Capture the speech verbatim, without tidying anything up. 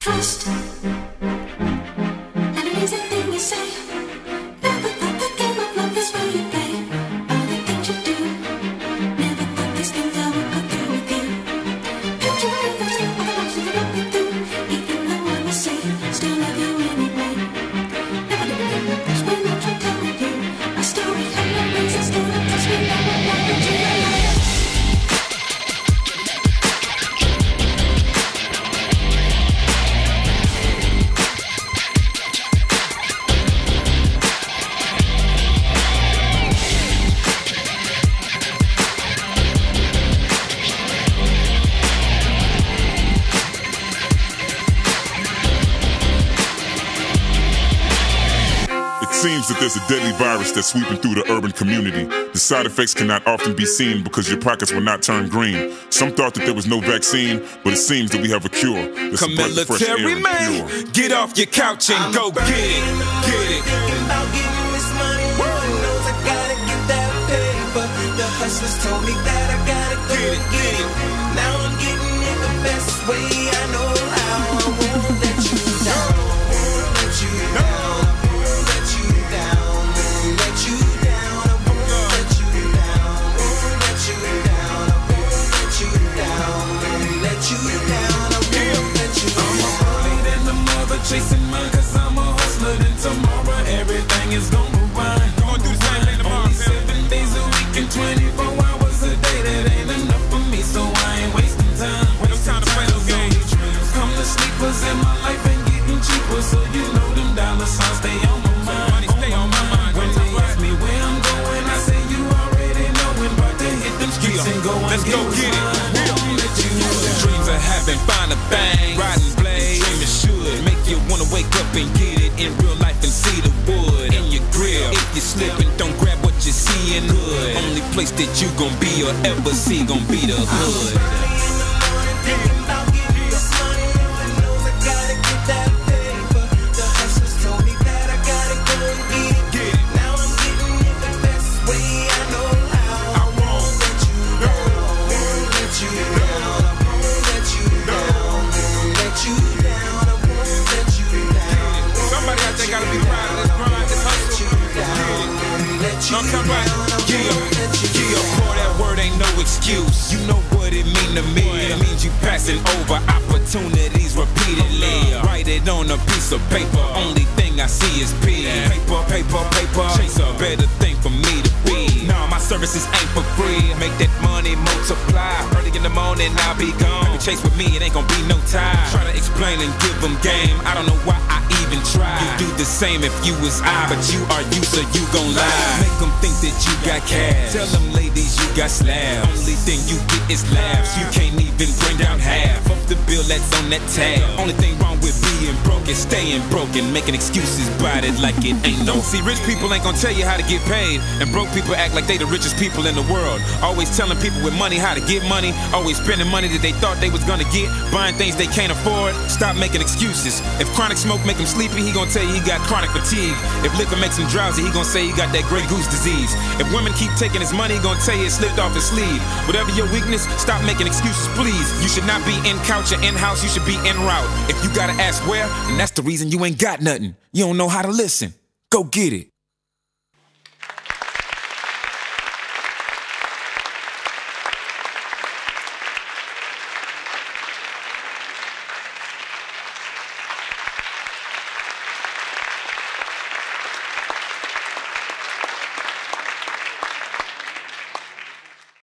Trust, and it is a thing we say. Never thought the game of love is where you play. All the things you do. Never thought these things I would go through with you. Can't you believe the thing all the actions that we do? Even though I was say, still love you anyway. Never did believe this when I tried telling you my story had no place instead of trust me now I'm not into your life. It seems that there's a deadly virus that's sweeping through the urban community. The side effects cannot often be seen because your pockets will not turn green. Some thought that there was no vaccine, but it seems that we have a cure. Come military man, get off your couch and go get it, get it. About getting this money, Lord knows I gotta get that paper. The hustlers told me that I gotta go Get it, get it. Now I'm getting it the best way I know how. I won't let you down, won't let you down. Chasing mine, cause I'm a hustler. Then tomorrow everything is gonna run. Going through the same thing tomorrow. Only seven days a week and twenty-four hours a day. That ain't enough for me, so I ain't wasting time. When no time to play those games. Come to sleepers in my life ain't getting cheaper, so you know them dollar signs stay on my mind. Money stay on my mind. When they ask me where I'm going, I say you already know. When about to hit them streets and go and let's go get it. Dreams of having find a thing, riding blades, dreaming should make you wanna wake up and get it in real life and see the wood in your grill. If you're slipping, don't grab what you see in hood. Only place that you gon' be or ever see gon' be the hood. Excuse, you know what it mean to me. It means you passing over opportunities repeatedly. Write it on a piece of paper. Only thing I see is P. Paper, paper, paper. Chase a better thing for me to be. Nah, my services ain't for free. Make that money multiply. Early in the morning, I'll be gone. Baby, chase with me, it ain't gonna be no time. Try to explain and give them game. I don't know why I even try. You do the same if you was I, but you are you, so you gon' lie. Make them think that you got cash. Tell them ladies you got slabs. Only thing you get is laughs. You can't even bring down half of the bill that's on that tab. Only thing wrong with being broke is staying broken, making excuses about it like it ain't no. See, rich people ain't gonna tell you how to get paid, and broke people act like they the richest people in the world. Always telling people with money how to get money. Always spending money that they thought they was gonna get, buying things they can't afford. Stop making excuses. If chronic smoke make him sleepy, he gonna tell you he got chronic fatigue. If liquor makes him drowsy, he gonna say he got that Grey Goose disease. If women keep taking his money, he gonna tell you it slipped off his sleeve. Whatever your weakness, stop making excuses, please. You should not be in couch or in house, you should be en route. If you gotta ask where, then that's the reason you ain't got nothing. You don't know how to listen. Go get it.